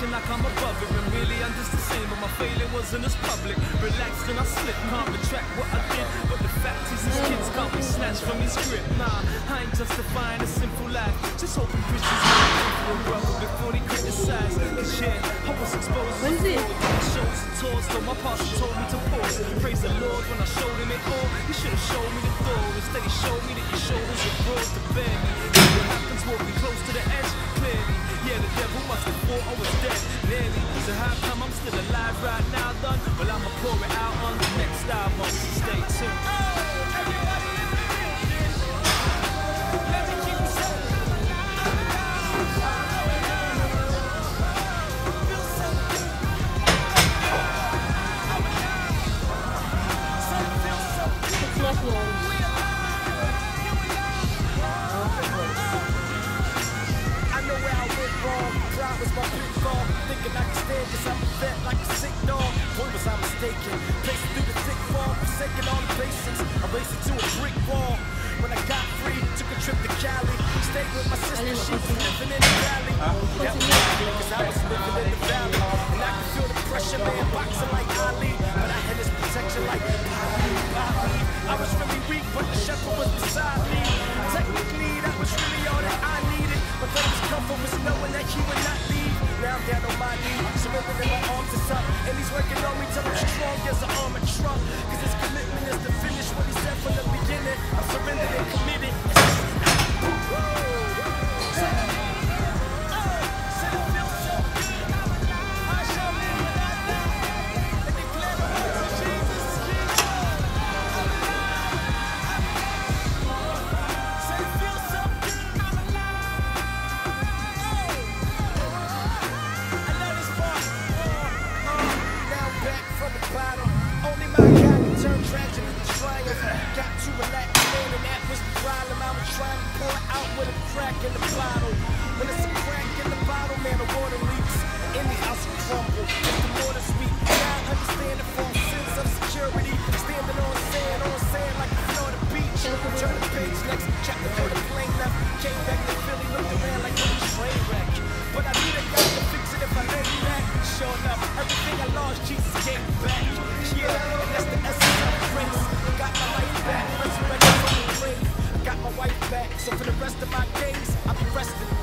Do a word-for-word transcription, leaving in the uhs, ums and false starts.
acting like I'm above it, when really I'm just the same, but my failing wasn't as public. Relaxed and I slipped, can't retract what I did, but the fact is these kids can't be snatched from his grip. Nah, I ain't justifying a simple life, just hoping Christians will for a brother before they criticize. Cause yeah, I was exposed to fraud, shows and tours, so my pastor told me to pause. Praise the Lord when I showed him it all. He should have showed me the door, instead he showed me that your shoulders were broad to bear me. What happens will be close to the edge, clearly. Yeah, the devil must have thought I was dead, nearly. So how come I'm still alive right now, done? Well, I'ma pour it out on the next album, so stay tuned. Was my pitfall, thinking I could stand this, I'm a vet like a sick dog. Boy, was I mistaken, pacing through the thick fall, forsaking all the basics, I'm racing to a brick wall. When I got free, took a trip to Cali, stayed with my sister, she was living in the valley. That was me, cause I was living in the valley, and I could feel the pressure, man, boxing like Ali, but I had his protection like Bobby, Bobby. I was really weak, but the shepherd was beside me. Technically, that was really all that I needed, but there was comfort was knowing that he would not leave. Now I'm down on my knees, surrendering my arms is up, and he's working on me till I'm strong as an armored truck. Cause his commitment is to finish what he said from the beginning. I'm surrendered and committed. Got to relax, man, and that was the problem. I was trying to pour it out with a crack in the bottle. When it's a crack in the bottle, man, the water leaks. In the house will crumble, if the water's sweet. Now I understand the false sense of security. Standing on sand, on sand like a Florida beach. Turn the page, next chapter for the plane left. Came back to Philly, looked around like a train wreck. But I knew they got to fix it if I let it back. Sure enough, everything I lost, Jesus gave me back. Yeah, and that's the essence of grace. Got my life back, resurrected from the grave. Got my wife back, so for the rest of my days, I'll be resting.